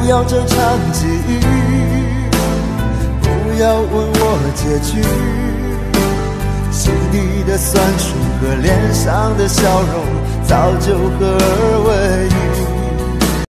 要这场际遇，不要问我结局，心底的酸楚和脸上的笑容早就合而为一。